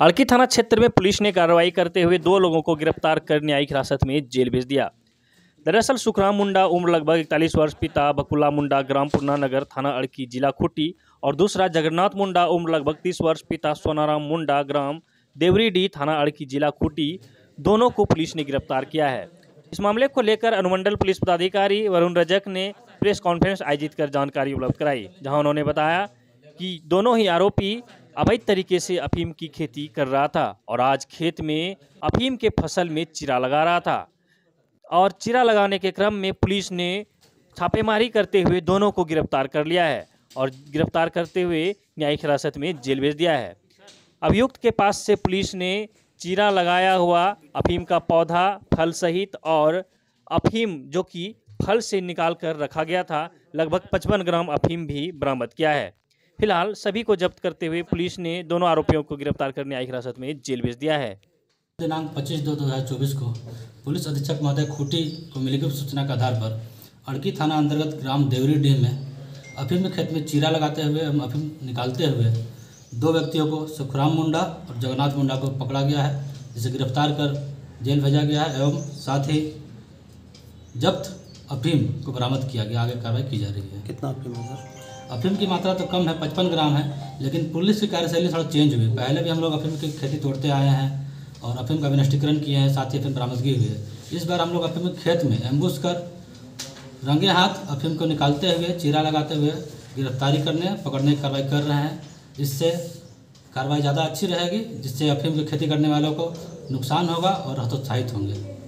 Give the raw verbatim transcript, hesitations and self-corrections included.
अड़की थाना क्षेत्र में पुलिस ने कार्रवाई करते हुए दो लोगों को गिरफ्तार कर न्यायिक हिरासत में जेल भेज दिया। दरअसल सुखराम मुंडा उम्र लगभग इकतालीस वर्ष, पिता बकुला मुंडा, ग्राम पूर्णा नगर, थाना अड़की, जिला खूंटी, और दूसरा जगन्नाथ मुंडा उम्र लगभग तीस वर्ष, पिता सोनाराम मुंडा, ग्राम देवरीडीह, थाना अड़की, जिला खूंटी, दोनों को पुलिस ने गिरफ्तार किया है। इस मामले को लेकर अनुमंडल पुलिस पदाधिकारी वरुण रजक ने प्रेस कॉन्फ्रेंस आयोजित कर जानकारी उपलब्ध कराई, जहां उन्होंने बताया कि दोनों ही आरोपी अवैध तरीके से अफीम की खेती कर रहा था और आज खेत में अफीम के फसल में चिरा लगा रहा था और चिरा लगाने के क्रम में पुलिस ने छापेमारी करते हुए दोनों को गिरफ्तार कर लिया है और गिरफ्तार करते हुए न्यायिक हिरासत में जेल भेज दिया है। अभियुक्त के पास से पुलिस ने चिरा लगाया हुआ अफीम का पौधा, फल सहित और अफीम जो कि फल से निकाल कर रखा गया था, लगभग पचपन ग्राम अफीम भी बरामद किया है। फिलहाल सभी को जब्त करते हुए पुलिस ने दोनों आरोपियों को गिरफ्तार कर न्यायिक हिरासत में जेल भेज दिया है। दिनांक पच्चीस दो दो हज़ार चौबीस को पुलिस अधीक्षक महोदय खूंटी को मिली गुप्त सूचना के आधार पर अड़की थाना अंतर्गत ग्राम देवरीडीह में अफीम के खेत में चीरा लगाते हुए एवं अफीम निकालते हुए दो व्यक्तियों को सुखराम मुंडा और जगन्नाथ मुंडा को पकड़ा गया है, जिसे गिरफ्तार कर जेल भेजा गया है एवं साथ ही जब्त अफीम को बरामद किया गया। आगे कार्रवाई की जा रही है। कितना अफीम है सर? अफीम की मात्रा तो कम है, पचपन ग्राम है, लेकिन पुलिस की कार्यशैली थोड़ा चेंज हुई। पहले भी हम लोग अफीम की खेती तोड़ते आए हैं और अफीम का विनष्टीकरण किए हैं, साथ ही अफीम बरामदगी हुई है। इस बार हम लोग अफीम के खेत में एम्बुश कर रंगे हाथ अफीम को निकालते हुए, चीरा लगाते हुए गिरफ्तारी करने पकड़ने की कार्रवाई कर रहे हैं। इससे कार्रवाई ज़्यादा अच्छी रहेगी, जिससे अफीम की खेती करने वालों को नुकसान होगा और हतोत्साहित होंगे।